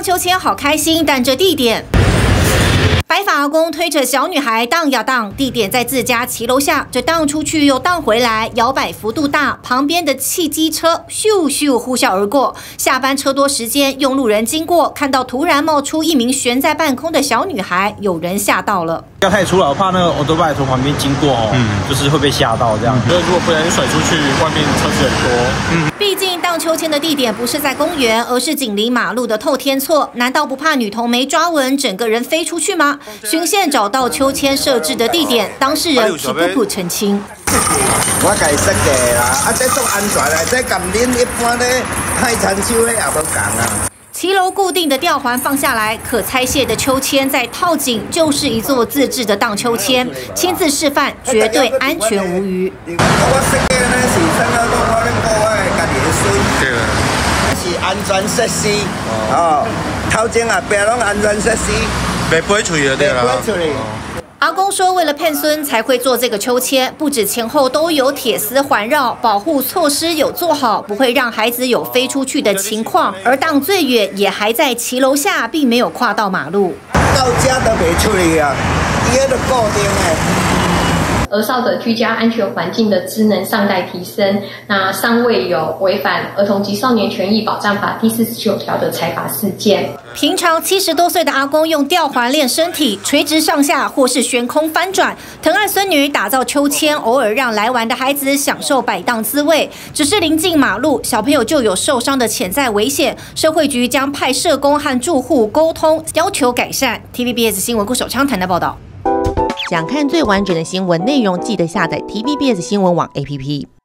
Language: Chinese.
荡秋千好开心，但这地点。 白发阿公推着小女孩荡呀荡，地点在自家骑楼下，这荡出去又荡回来，摇摆幅度大。旁边的汽机车咻咻呼啸而过。下班车多时间，用路人经过，看到突然冒出一名悬在半空的小女孩，有人吓到了。 不要太出来，我怕那个欧多拜从旁边经过哦，就是会被吓到这样。 如果不小心甩出去，外面车子很多。 毕竟荡秋千的地点不是在公园，而是紧邻马路的透天厝，难道不怕女童没抓稳，整个人飞出去吗？ 巡线找到秋千设置的地点，当事人替姑姑澄清。 我家设计啦，这种安全的，这跟恁一般的太长手的也无同啊。 骑楼固定的吊环放下来，可拆卸的秋千再套紧，就是一座自制的荡秋千。亲自示范，绝对安全无虞。 我设计呢是想到我咧保护家己的水，对啦，是安全设施哦，头前后壁拢安全设施。 没飞出去就对了。 阿公说，为了骗孙才会做这个秋千，不止前后都有铁丝环绕，保护措施有做好，不会让孩子有飞出去的情况。而荡最远也还在骑楼下，并没有跨到马路。 到家都没出去啊，伊迄个固定的。 儿少的居家安全环境的职能尚待提升，那尚未有违反《儿童及少年权益保障法》第49条的裁罚事件。 平常70多岁的阿公用吊环练身体，垂直上下或是悬空翻转，疼爱孙女打造秋千，偶尔让来玩的孩子享受摆荡滋味。只是临近马路，小朋友就有受伤的潜在危险，社会局将派社工和住户沟通，要求改善。TVBS 新闻顾守昌谈的报道。 想看最完整的新闻内容，记得下载 TVBS 新闻网 APP。